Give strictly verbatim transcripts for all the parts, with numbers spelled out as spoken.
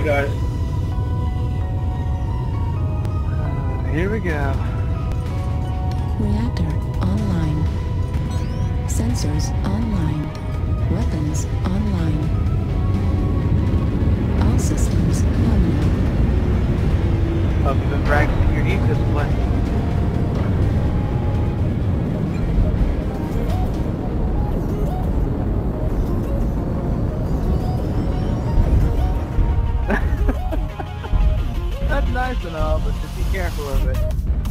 Alright guys. Uh, here we go. Reactor online. Sensors online. Weapons online. All systems nominal. Hope you've been practicing your heat discipline. That's nice and all, but just be careful of it.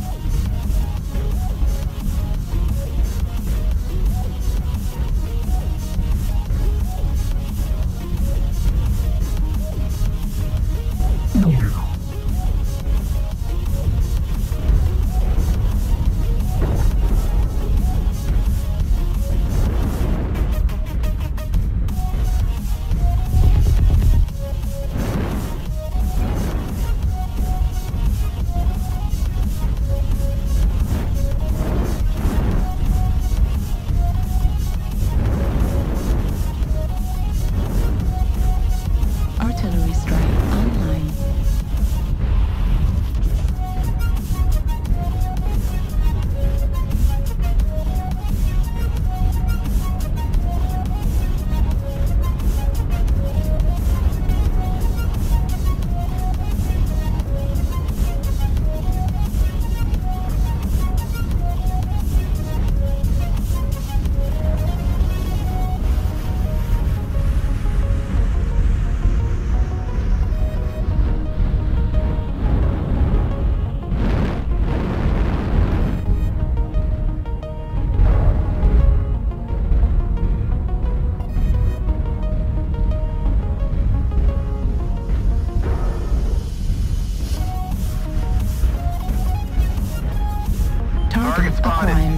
Target acquired.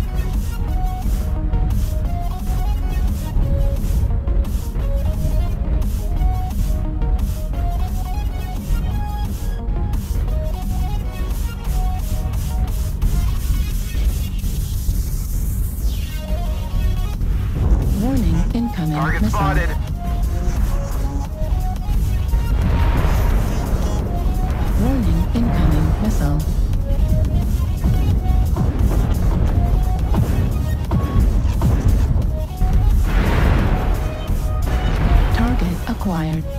Warning, incoming Target missile. spotted. Warning, incoming missile. Acquired.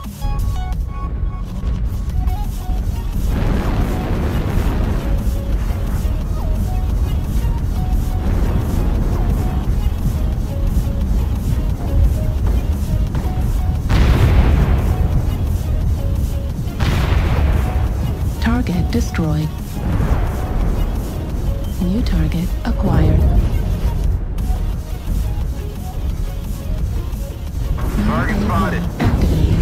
Target destroyed. New target acquired. Target spotted. Activated.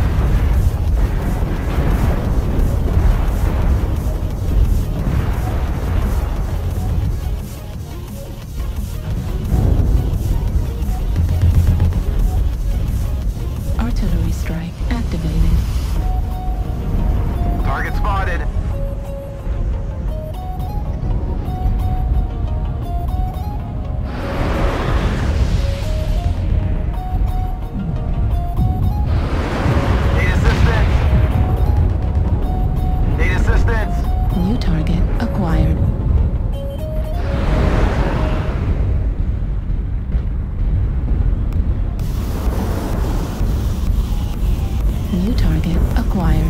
Artillery strike activated. Target spotted. New target acquired. New target acquired.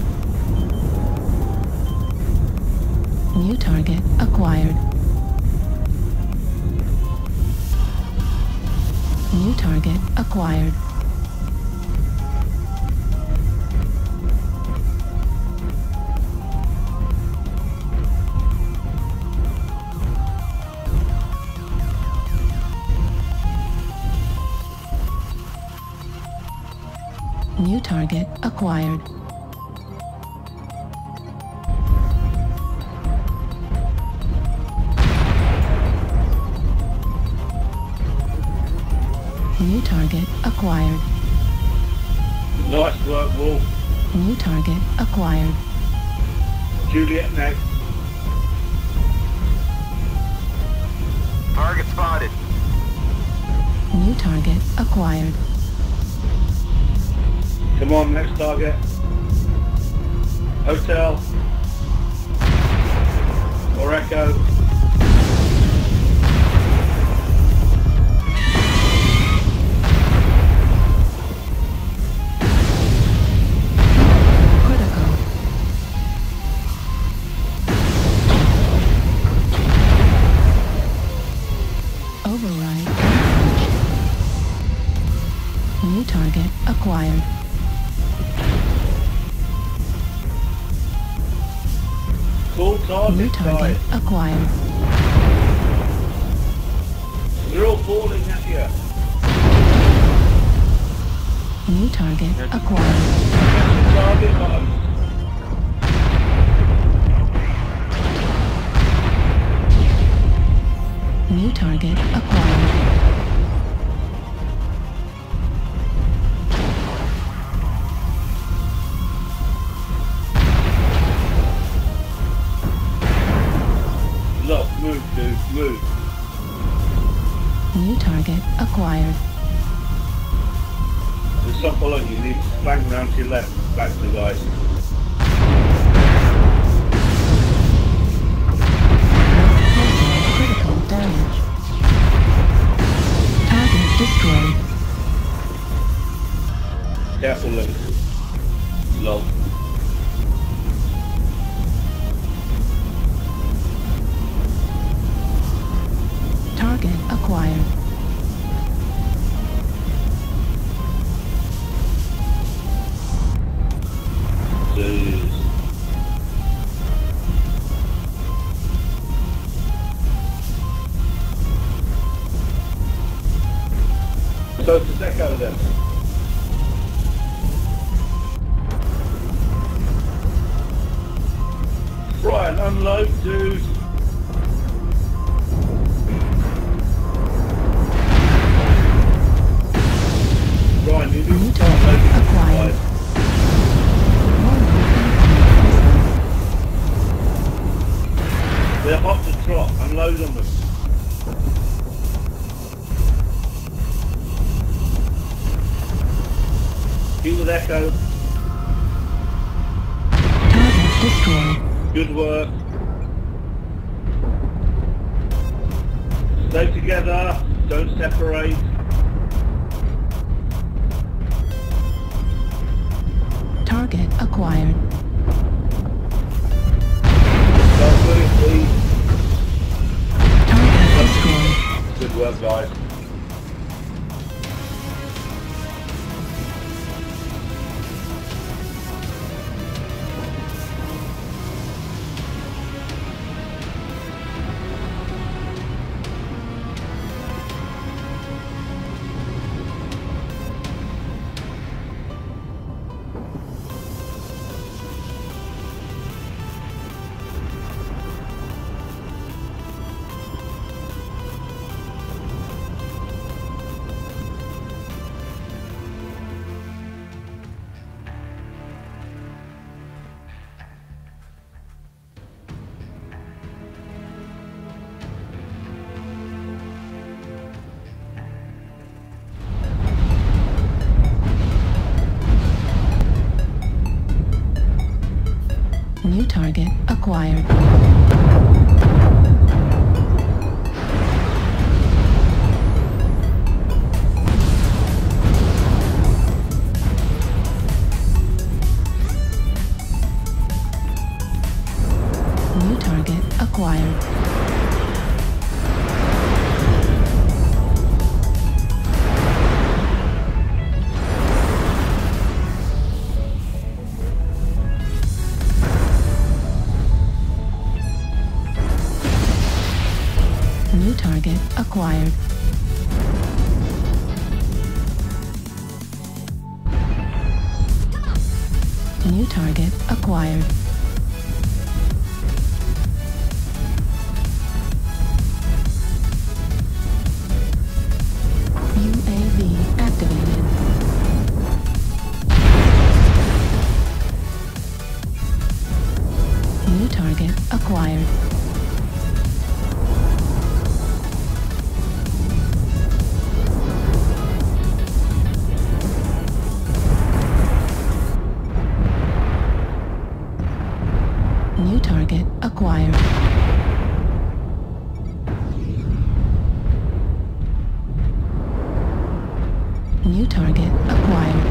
New target acquired. New target acquired. New target acquired. New target acquired. Nice work, Wolf. New target acquired. Juliet next. Target spotted. New target acquired. Come on, next target. Hotel. Or Echo. Critical. Override. New target acquired. Full New target target guys. acquired. They're all falling at you. New target acquired. Target button. New target acquired. Look, move, dude, move. New target acquired. There's some following you. You need to bang round to your left. Back to the guys. Critical damage. Target destroyed. Careful, Link. Lol. Target acquired. Jeez. So to deck out of them. Right, unload, dude. Ryan, you need New to start target loading acquired. supplies. They're hot to trot. Unload on them. Keep with Echo. Target destroyed. Good work. Stay together. Don't separate. Target acquired. Don't move, please. Target destroyed. Good work, guys. New target acquired. New target acquired. New target acquired. New target acquired. U A V activated. New target acquired. acquired. New target acquired.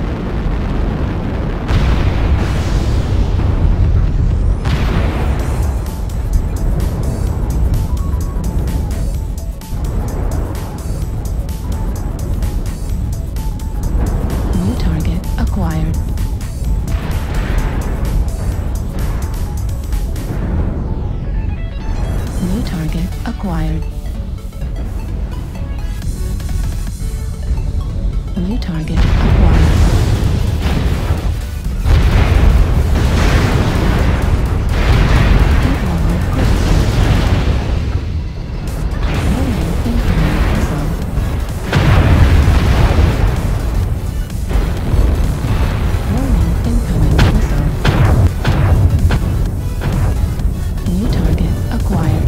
New target acquired. New target acquired. New target acquired. Heat level critical. Warning incoming missile. Warning incoming missile. New target acquired.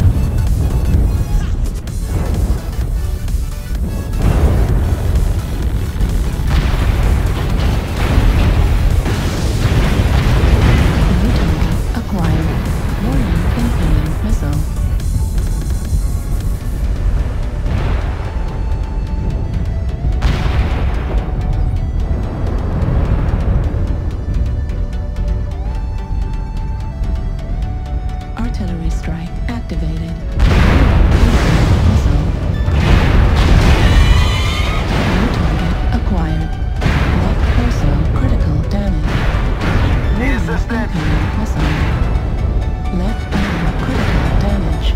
Artillery strike activated. Missile. New target acquired. Left torso critical damage. Need assistance. Incoming missile. Left arm critical damage.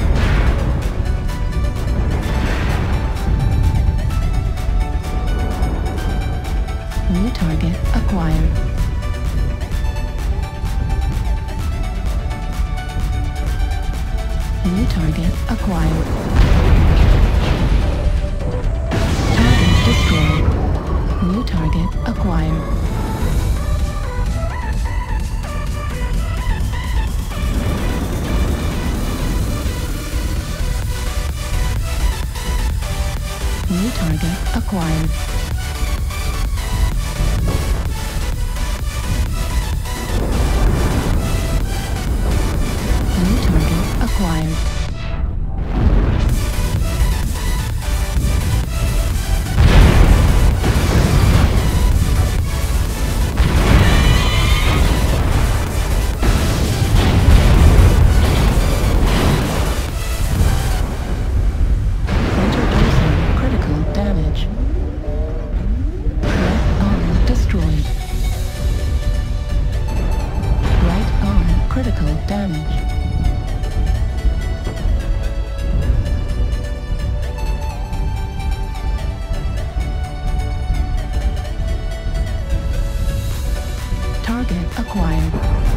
New target acquired. New target acquired. Target destroyed. New target acquired. New target acquired. New target acquired. Center torso critical damage. Left arm destroyed. Right arm critical damage. Target acquired.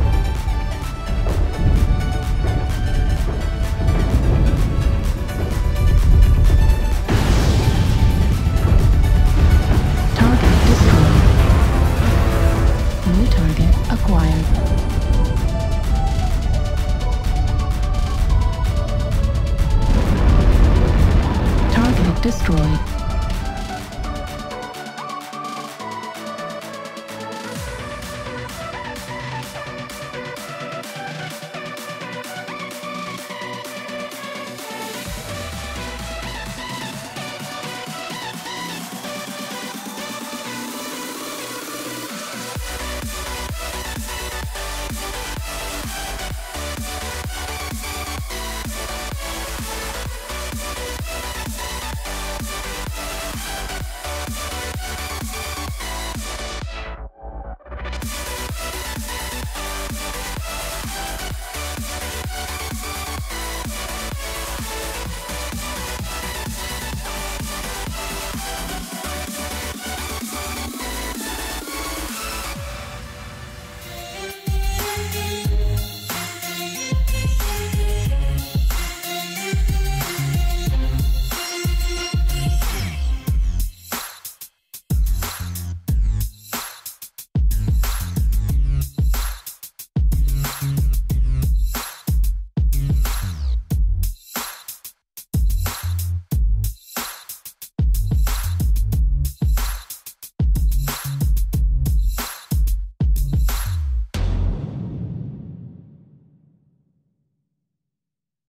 Target destroyed. New target acquired. Target destroyed.